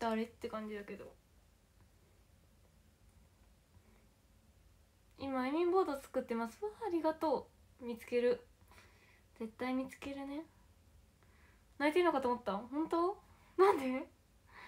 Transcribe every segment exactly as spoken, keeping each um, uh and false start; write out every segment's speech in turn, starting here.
誰って感じだけど、今エミンボード作ってます。わあ、ありがとう。見つける、絶対見つけるね。泣いてるのかと思った。本当？なんでなんでなんで。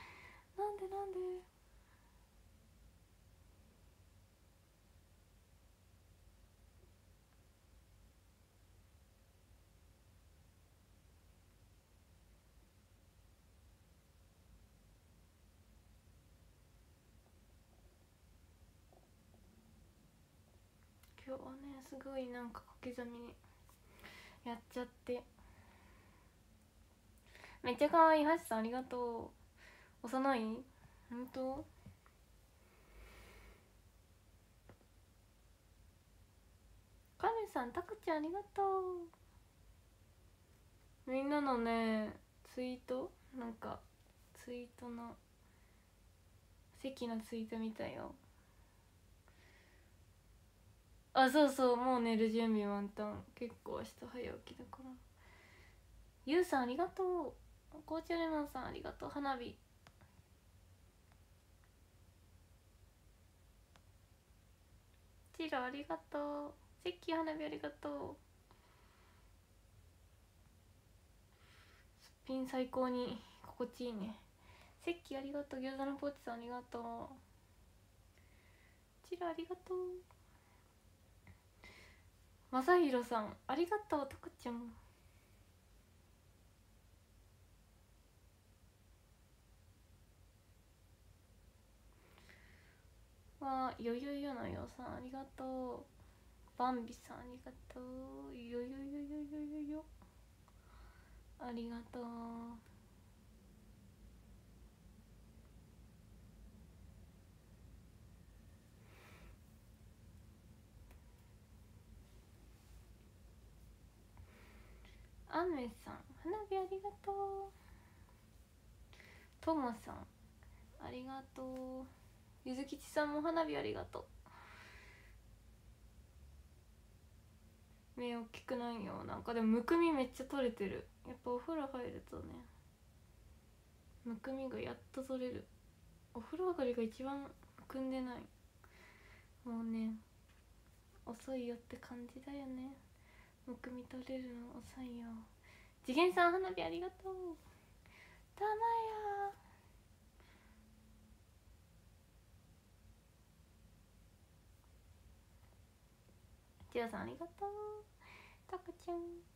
今日はねすごいなんか小刻みにやっちゃって。めっちゃ可愛い。ハシさんありがとう。幼い？本当？カメさん、タクちゃんありがとう。みんなのねツイート、なんかツイートの関のツイート見たよ。あ、そうそう、もう寝る準備満タン。結構明日早起きだから。ゆうさんありがとう。紅茶レモンさんありがとう。花火。チロありがとう。セッキー花火ありがとう。すっぴん最高に心地いいね。セッキーありがとう。餃子のポーチさんありがとう。チロありがとう。まさひろさんありがとう。たくちゃんはよよよのよさんありがとう。バンビさんありがとう。よよよよよよよありがとう。アメさん花火ありがとう。ともさんありがとう。ゆずきちさんも花火ありがとう。目大きくないよ。なんかでもむくみめっちゃ取れてる。やっぱお風呂入るとねむくみがやっと取れる。お風呂上がりが一番むくんでない。もうね遅いよって感じだよね。むくみ取れるの遅いよ。次元さん花火ありがとう。たまやジオさんありがとう。たかちゃん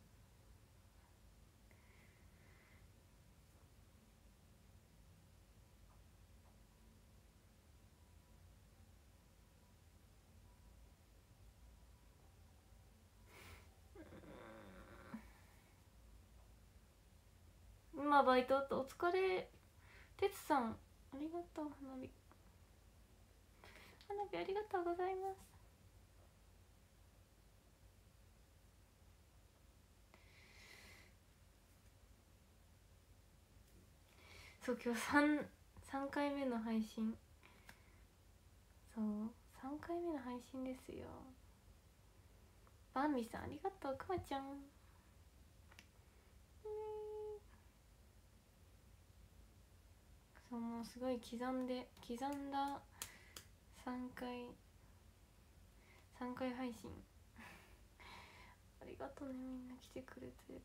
今バイトとお疲れ。てつさんありがとう。花火花火ありがとうございます。そう今日 3, 3回目の配信。そうさんかいめの配信ですよ。バンビさんありがとう。くまちゃんそうもうすごい刻んで刻んださんかいさんかい配信ありがとうね。みんな来てくれて。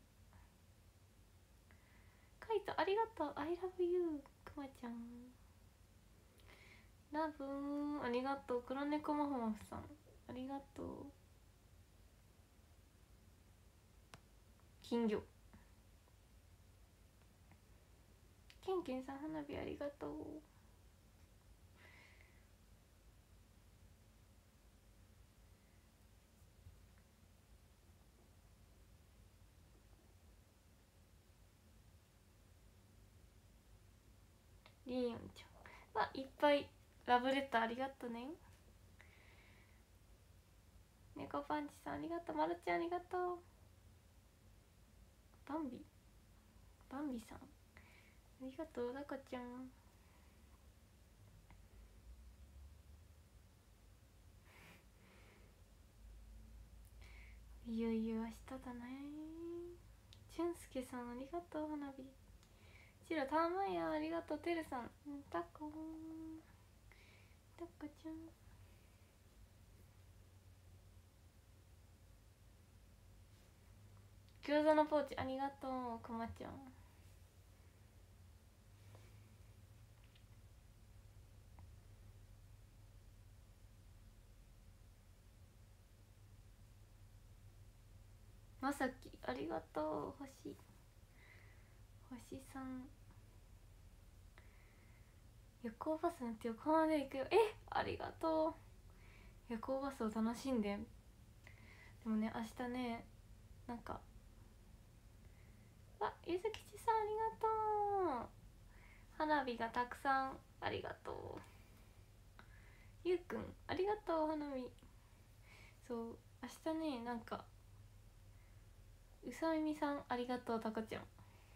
カイトありがとう。 I love you くまちゃんラブーありがとう。黒猫マホマフさんありがとう。金魚ケンケンさん花火ありがとう。リーヨンちゃんわいっぱいラブレターありがとうね。猫パンチさんありがとう。まるちゃんありがとう。バンビバンビさんありがとう。だかちゃんいよいよ明日だね。俊介さんありがとう。花火ちらたまやありがとう。てるさんタコタコちゃん餃子のポーチありがとう。くまちゃんまさきありがとう。星星さん夜行バスなんて横浜で行くよ。えありがとう。夜行バスを楽しんで。でもね明日ねなんかあゆずきちさんありがとう。花火がたくさんありがとう。ゆうくんありがとう。花火そう明日ねなんかうさみみさんありがとう。たかちゃん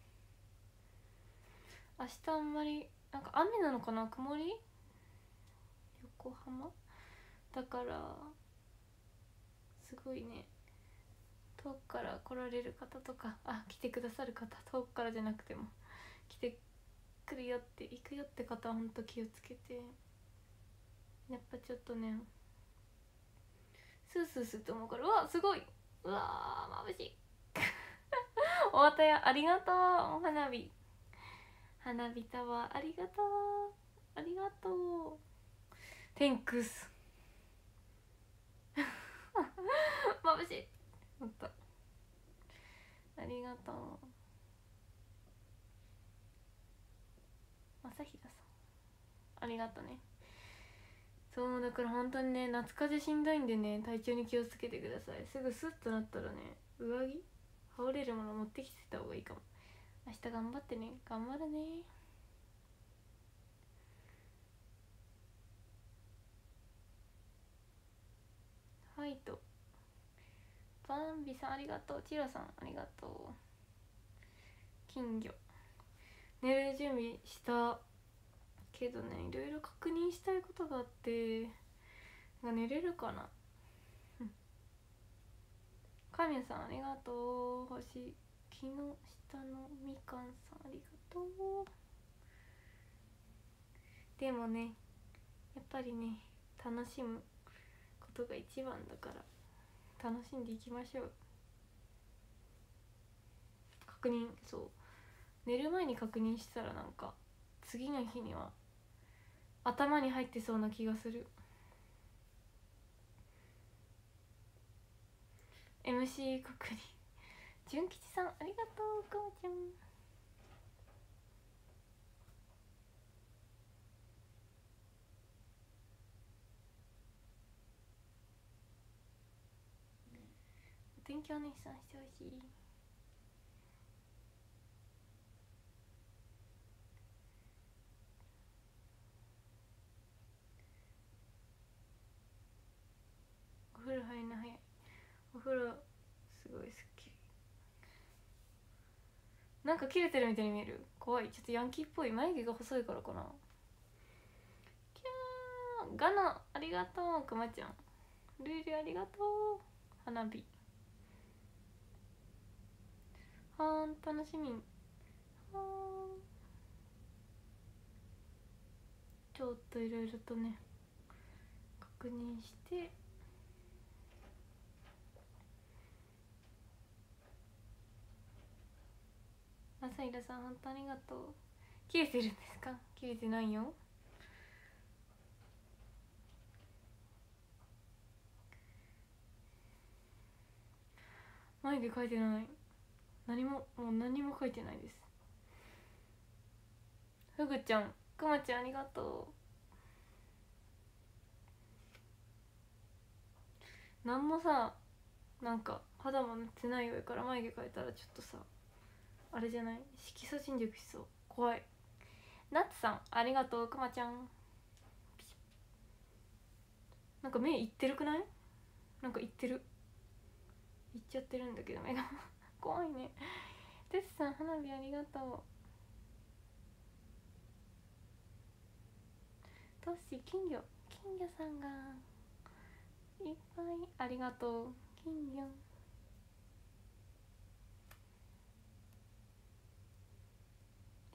明日あんまりなんか雨なのかな曇り横浜だからすごいね遠くから来られる方とかあ来てくださる方遠くからじゃなくても来てくるよって行くよって方はほんと気をつけてやっぱちょっとねスースースーって思うからうわすごいうわー眩しい大田屋ありがとう。お花火花火タワーありがとうありがとう。テンクス眩しいほんとありがとう。まさひらさんありがとね。そうだから本当にね夏風邪しんどいんでね体調に気をつけてください。すぐスッとなったらね上着羽織れるもの持ってきてた方がいいかも。明日頑張ってね。頑張るね。はいとバンビさんありがとう。チロさんありがとう。金魚寝る準備したけどねいろいろ確認したいことがあって寝れるかな。神谷さんありがとう。星木の下のみかんさんありがとう。でもねやっぱりね楽しむことが一番だから楽しんでいきましょう。確認そう寝る前に確認したらなんか次の日には頭に入ってそうな気がする。 エムシー 確認純吉さんありがとう。かわちゃんお天気お姉さんしてほしい。お風呂入るの早い。お風呂すごい好き。なんか切れてるみたいに見える。怖い。ちょっとヤンキーっぽい。眉毛が細いからかな。キャーガナありがとう。くまちゃんルールありがとう。花火はーん楽しみ。はーんちょっといろいろとね確認してマサイラさん本当ありがとう。切れてるんですか。切れてないよ。眉毛描いてない。何ももう何も描いてないです。ふぐちゃんくまちゃんありがとう。なんもさなんか肌も塗ってない上から眉毛描いたらちょっとさあれじゃない。色素侵略しそう。怖い。ナッツさんありがとう。くまちゃんなんか目いってるくない。なんかいってるいっちゃってるんだけど目が怖いね。てつさん花火ありがとう。トッシー金魚金魚さんがいっぱいありがとう。金魚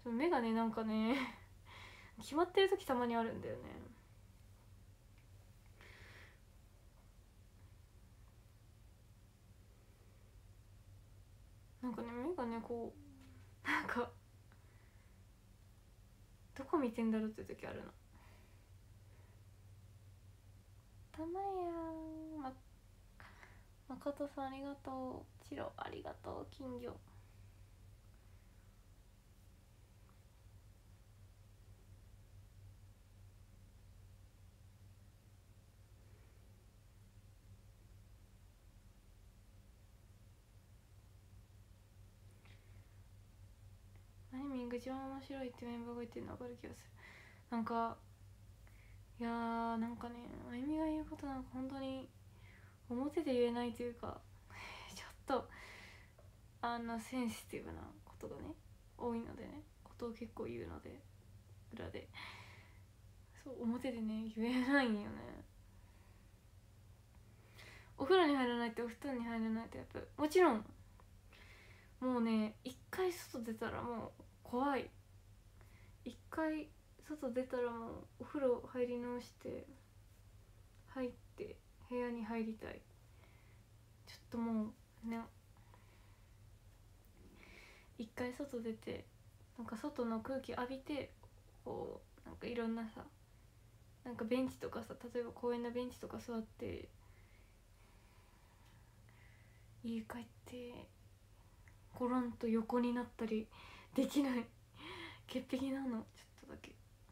目がねなんかね決まってる時たまにあるんだよね。なんかね目がねこうなんかどこ見てんだろうって時あるの。たまやん、ま、誠さんありがとう。チロありがとう。金魚アニメが一番面白いってメンバーが言ってるの分かる気がする。なんかいやーなんかねあゆみが言うことなんか本当に表で言えないというかちょっとあのセンシティブなことがね多いのでね、ことを結構言うので裏でそう表でね言えないんよね。お風呂に入らないとお布団に入らないとやっぱもちろんもうね一回外出たらもう怖い。一回外出たらもうお風呂入り直して入って部屋に入りたい。ちょっともうね一回外出てなんか外の空気浴びてこうなんかいろんなさなんかベンチとかさ例えば公園のベンチとか座って家帰ってコロンと横になったりできない潔癖なのちょっとだけ。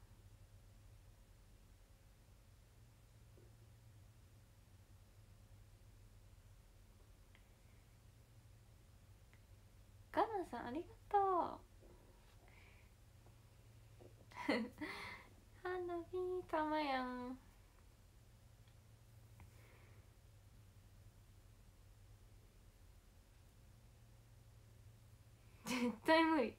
ガナさんありがとう花火たまやん絶対無理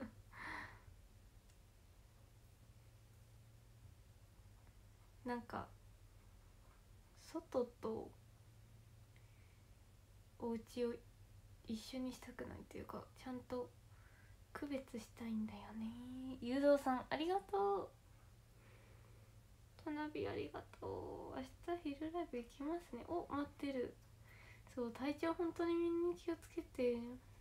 なんか外とお家を一緒にしたくないっていうかちゃんと区別したいんだよね。ゆうどうさんありがとう。花火ありがとう。明日昼ライブ行きますね。お待ってる。そう体調本当にみんな気をつけて。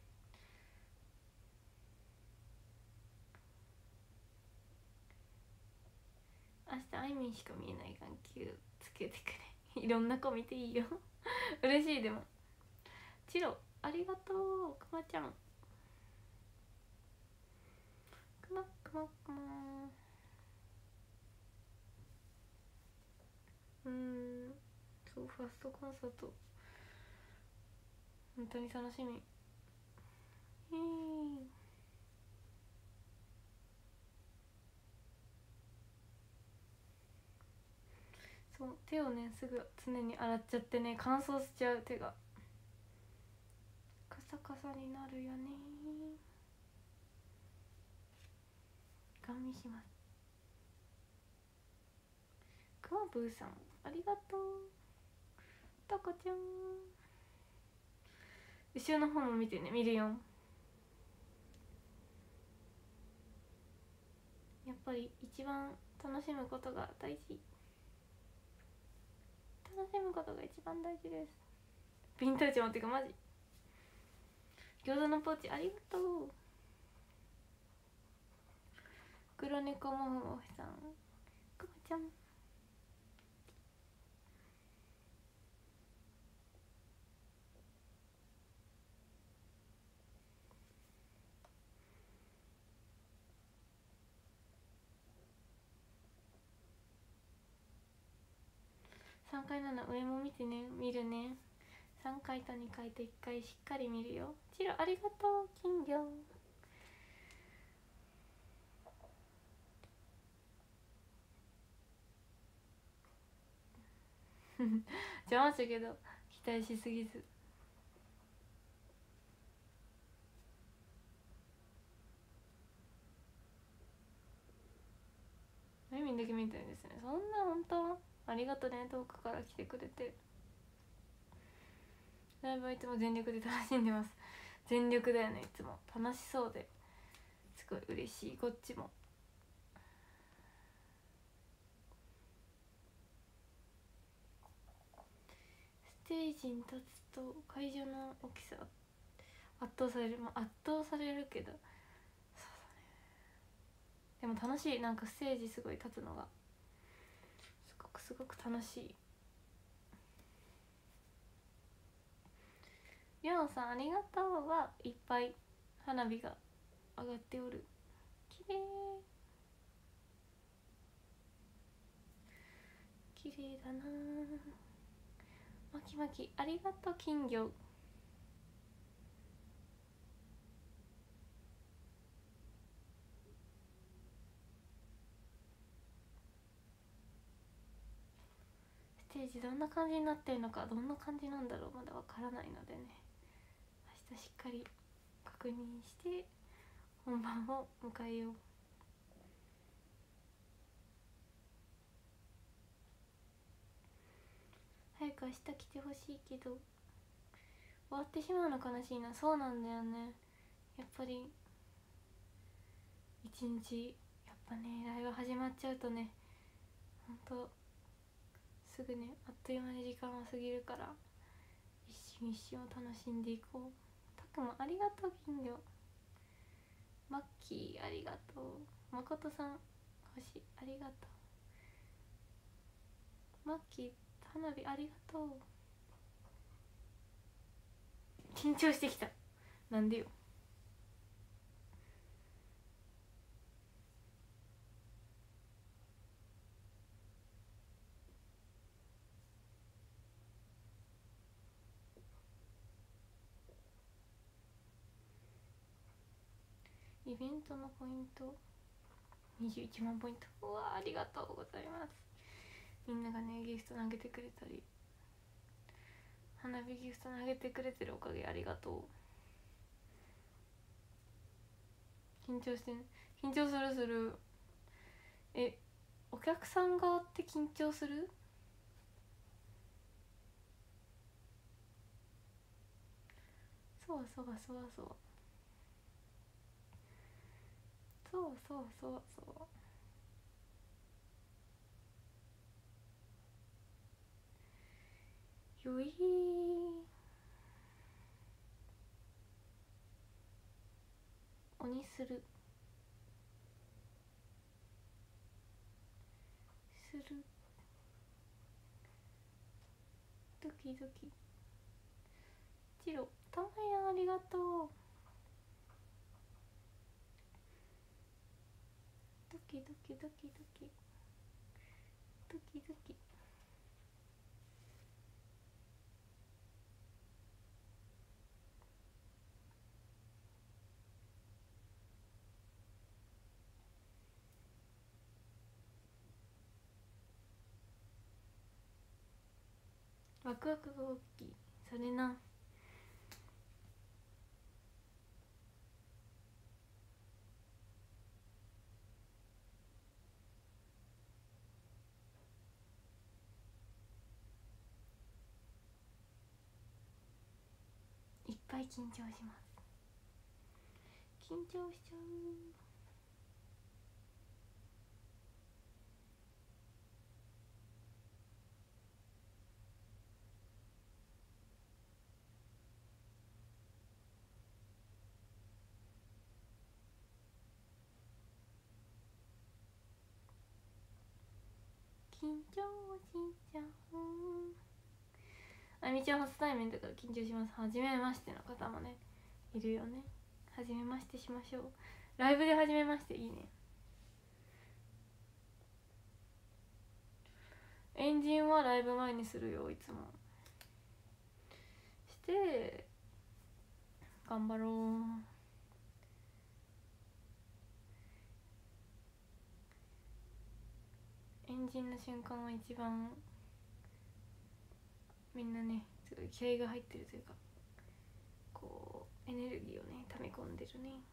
明日あいみんしか見えない眼球つけてくれいろんな子見ていいよ嬉しい。でもチロありがとう。くまちゃんくまくまくまうーんそうファーストコンサート本当に楽しみ。えーそう手をねすぐ常に洗っちゃってね乾燥しちゃう手がカサカサになるよね。ガン見します。くまぶーさんありがとう。たかちゃん後ろの方も見てね見るよ。やっぱり一番楽しむことが大事。楽しむことが一番大事です。ビンターチ持ってかマジ餃子のポーチありがとう。黒猫もふもふさんくまちゃんさんかいなの上も見てね見るね。さんかいとにかいといっかいしっかり見るよ。チロありがとう。金魚邪魔したけど期待しすぎず。あゆみんだけみたいですね。そんな本当ありがとね遠くから来てくれて。ライブはいつも全力で楽しんでます。全力だよねいつも楽しそうですごい嬉しい。こっちもステージに立つと会場の大きさ圧倒される、まあ、圧倒されるけど、そうだね。でも楽しい。なんかステージすごい立つのがすごくすごく楽しい。りょうさんありがとう。はいっぱい花火が上がっておる。きれいきれいだな。まきまきありがとう。金魚ステージどんな感じになってるのか、どんな感じなんだろう、まだわからないのでね、明日しっかり確認して本番を迎えよう。早く明日来てほしいけど終わってしまうの悲しいな。そうなんだよね。やっぱり一日やっぱねライブ始まっちゃうとね、ほんとすぐねあっという間に時間は過ぎるから、一瞬一瞬を楽しんでいこう。たくまありがとう。金魚マッキーありがとう。まことさん星ありがとう。マッキー花火ありがとう。緊張してきた。なんでよ。イベントのポイントにじゅういちまんポイント。うわありがとうございます。みんながねギフト投げてくれたり、花火ギフト投げてくれてるおかげありがとう。緊張してん、緊張するする。え、お客さん側って緊張する？そうそうそうそうそうそうそうそうよい鬼するするドキドキ。チロたまやありがとう。ドキドキドキドキドキドキ。ワクワクが大きい。それな。いっぱい緊張します。緊張しちゃう。緊張しちゃう。あみちゃん初対面だから緊張します。初めましての方もねいるよね。初めましてしましょう。ライブで初めましていいね。エンジンはライブ前にするよいつも。して頑張ろう。エンジンの瞬間は一番みんなねすごい気合が入ってるというか、こうエネルギーをね溜め込んでるね。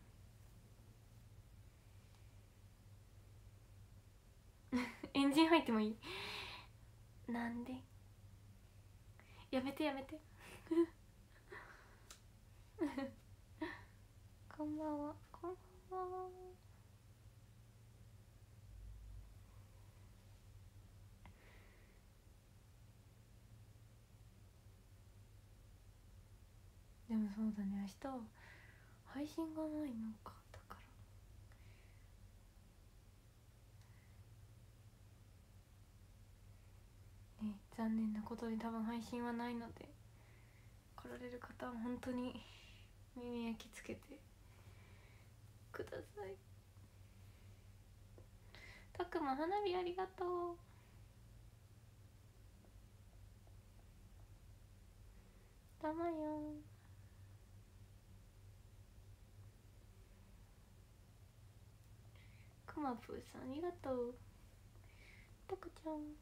エンジン入ってもいい？なんで？やめてやめて。こんばんは。こんばんは。 でもそうだね、明日は配信がないのか。だからね、残念なことに多分配信はないので、来られる方は本当に耳焼きつけてください。たくま花火ありがとう。たまよん。くまぷーさんありがとう。たくちゃん、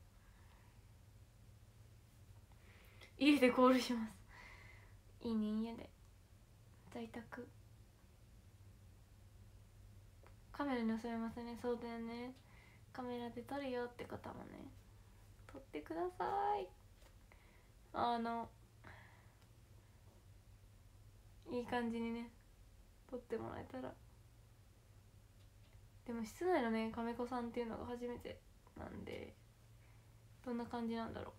家でコールします。いいね、家で在宅カメラに収めますね。そうだよね、カメラで撮るよって方もね、撮ってください。あのいい感じにね撮ってもらえたら。でも室内のね亀子さんっていうのが初めてなんで、どんな感じなんだろう。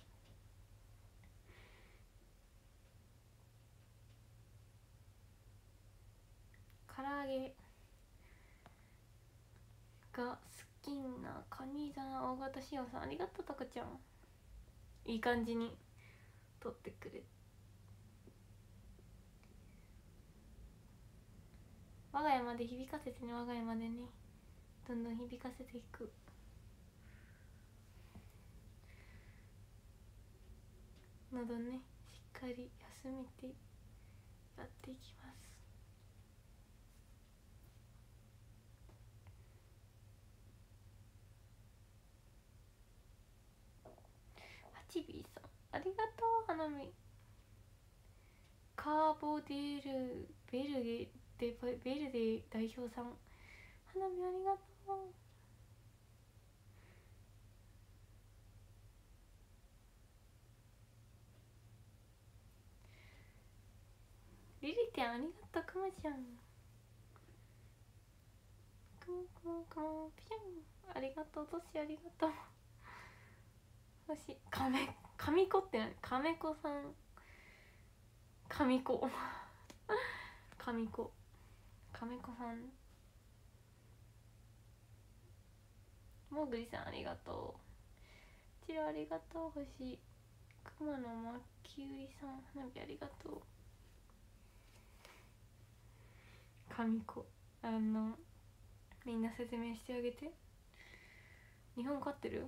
唐揚げが好きなカニ座大型しおさんありがとう。たかちゃんいい感じに撮ってくれ。我が家まで響かせてね。我が家までねどんどん響かせていく。喉ねしっかり休めてやっていきます。はちビーさんありがとう。花見カーボデルベルゲでベルデ代表さん花見ありがとう。リリテンありがとう。くまちゃんくまくまくまピュンありがとう。としありがとう。としかめかみこって何。かめこさんかみこかみこかめこさん。もぐりさんありがとう。ちろありがとう。星くまのまきうりさん花火ありがとう。かみこあのみんな説明してあげて。日本勝ってる。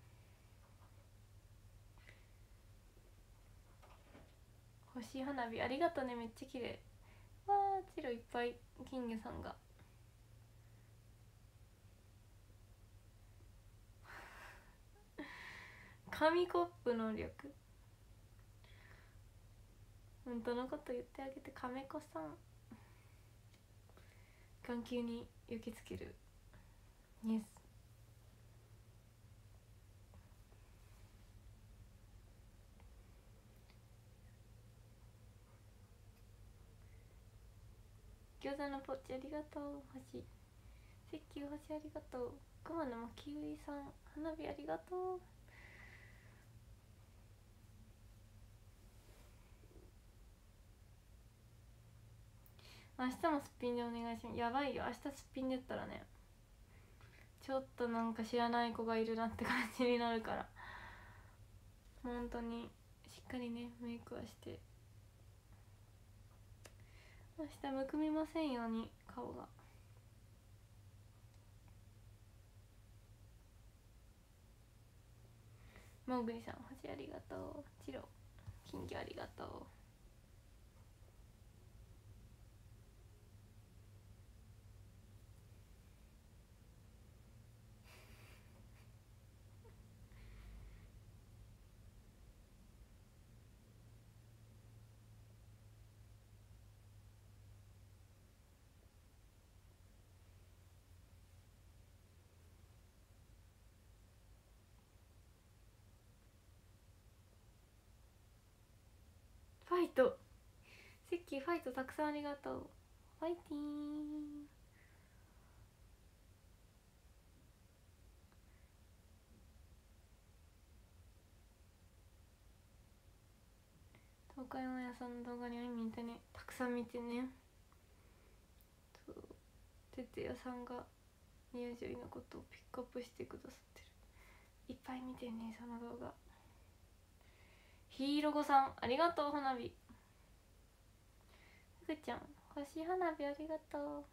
星花火ありがとうね、めっちゃ綺麗。わーチロいっぱい。金魚さんが紙コップの力。本当のこと言ってあげて。亀子さん眼球に受け付ける。イエス。餃子のポッチありがとう。星石油星ありがとう。熊野まきうりさん花火ありがとう。明日もすっぴんでお願いします。やばいよ、明日すっぴんでったらねちょっとなんか知らない子がいるなって感じになるから、本当にしっかりねメイクはして。明日むくみませんように顔が。もぐりさん星ありがとう。チロ金魚ありがとう。ファイトセッキーファイトたくさんありがとう。ファイティーン。 岡山屋さんの動画に会いに行ったね。たくさん見てね。そう哲也さんがニュージョイのことをピックアップしてくださってる。いっぱい見てねその動画。ヒーロゴさんありがとう。花火ふぐちゃん星花火ありがとう。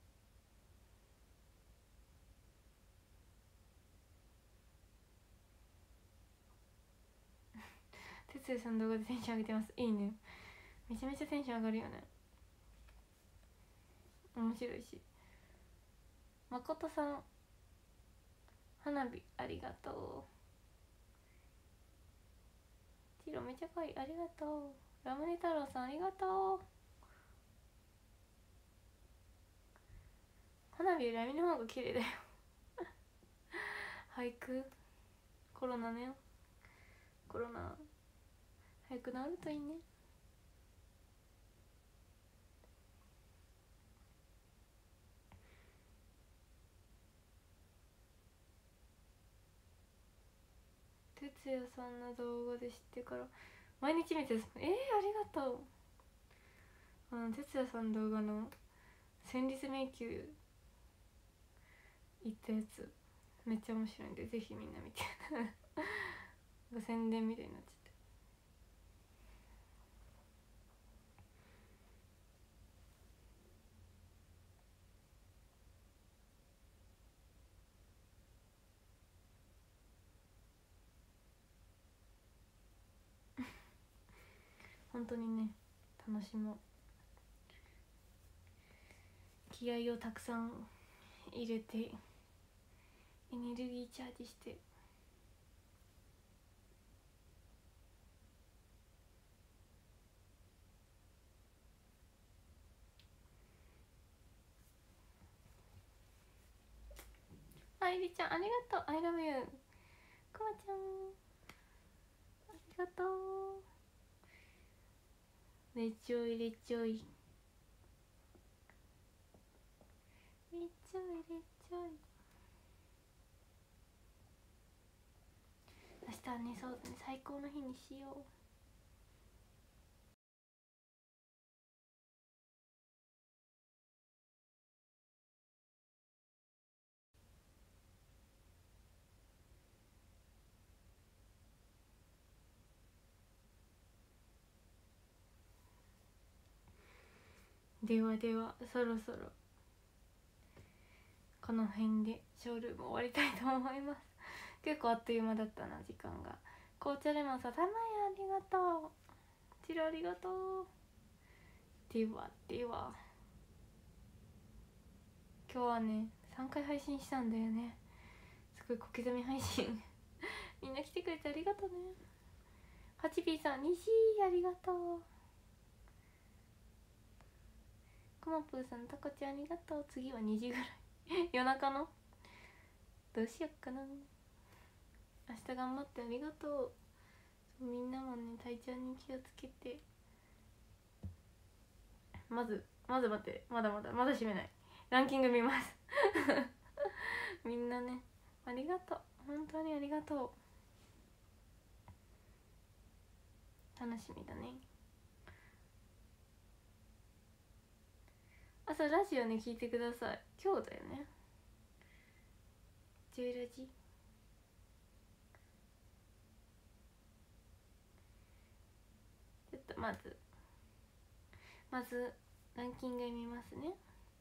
哲也さんの動画でテンション上げてます。いいね。めちゃめちゃテンション上がるよね。面白いし。誠さん花火ありがとう。チロめっちゃ可愛いありがとう。ラムネ太郎さんありがとう。花火よりラミの方が綺麗だよ俳句コロナね。コロナ早く治るといいね。哲也さんの動画で知ってから毎日見てる。えー、ありがとう。あの哲也さんの動画の戦慄迷宮行ったやつめっちゃ面白いんでぜひみんな見て宣伝みたいになっちゃって。本当にね楽しもう。気合をたくさん入れてエネルギーチャージして。あいりちゃんありがとう。 I love you。 くまちゃんありがとう。レッチョイレッチョイレッチョイレッチョイ。明日はねそうだね最高の日にしよう。ではではそろそろこの辺でショールーム終わりたいと思います結構あっという間だったな時間が。紅茶レモンさんたまやありがとう。チロありがとう。ではでは今日はねさんかい配信したんだよね。すごい小刻み配信みんな来てくれてありがとうね。はちぴーさん西ありがとう。くまぷーさんたこちゃんありがとう。次はにじぐらい夜中のどうしよっかな。明日頑張ってありがとう。みんなもね体調に気をつけて。まずまず待ってまだまだまだ閉めない。ランキング見ますみんなねありがとう本当にありがとう。楽しみだね。朝ラジオね聞いてください。今日だよねじゅうラジ。ちょっとまずまずランキング見ますね。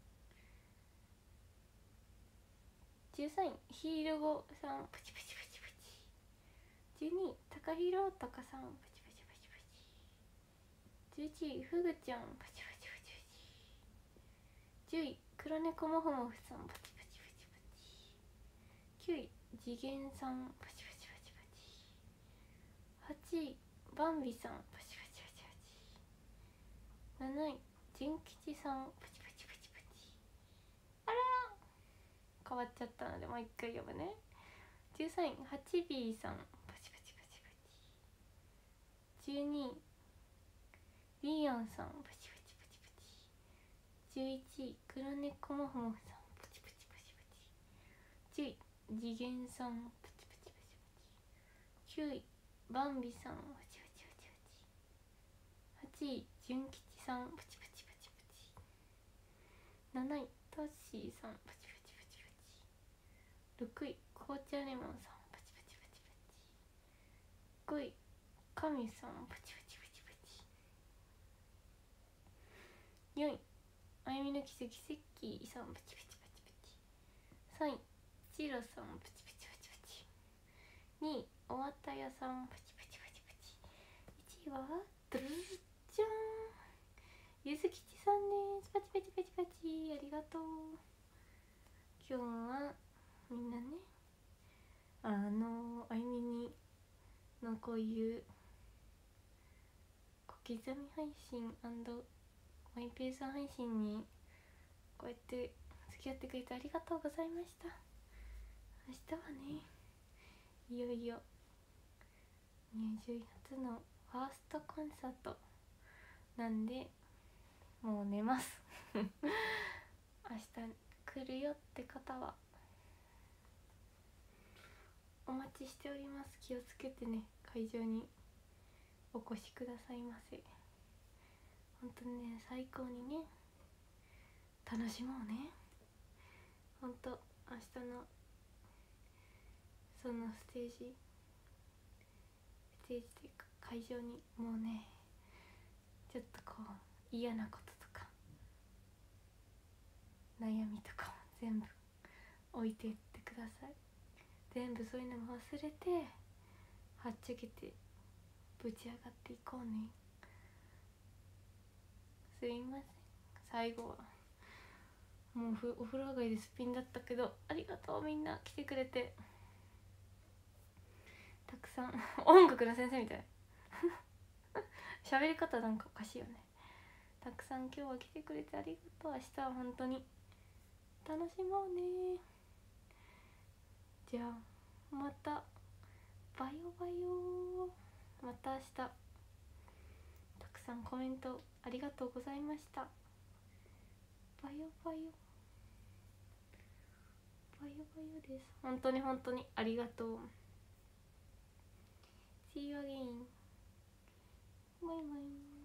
じゅうさんいヒールゴさんプチプチプチプチ。じゅうにいタカヒロとかさんプチプチプチプチ。じゅういちいフグちゃんプチプチプチプチ。じゅうい黒猫モフモフさんプチプチプチプチ。きゅうい次元さんプチプチプチプチ。はちいバンビさんプチプチプチプチ。なない純吉さんプチプチプチプチ。あら変わっちゃったのでもう一回読むね。じゅうさんいはちビーさんプチプチプチプチ。じゅうにいリオンさんプチプチプチプチ。じゅういちい黒猫モフモフさんプチプチプチプチ。じゅうい次元さんプチプチプチプチ。きゅういバンビさんプチプチプチプチ。 い純吉さんプチプチプチプチ。なないタッシーさんプチプチプチプチ。ろくい紅茶レモンさんプチプチプチプチ。ごい神さんプチプチプチプチ。よんいあゆみの奇跡セッキーさんプチプチプチプチ。さんいチロさんプチプチプチプチ。にいおわたやさんプチプチプチプチ。いちいはドゥルルルじゃーんゆずきちさんです。パチパチパチパチ、ありがとう。今日はみんなね、あのあゆみにのこういう小刻み配信&マイペース配信にこうやって付き合ってくれてありがとうございました。明日はね、いよいよねじゅうがつのファーストコンサートなんで、もう寝ます明日来るよって方はお待ちしております。気をつけてね、会場にお越しくださいませ。ほんとね、最高にね楽しもうね。ほんと明日のそのステージステージというか会場にもうね、ちょっとこう嫌なこととか悩みとかも全部置いていってください。全部そういうのも忘れてはっちゃけてぶち上がっていこうね。すいません、最後はもうふお風呂上がりですっぴんだったけど、ありがとうみんな来てくれて。たくさん音楽の先生みたい喋り方なんかおかしいよね。たくさん今日は来てくれてありがとう。明日は本当に楽しもうね。じゃあまたバヨバヨ。また明日。たくさんコメントありがとうございました。バヨバヨバヨバヨです。本当に本当にありがとう。See you again。バイバイ。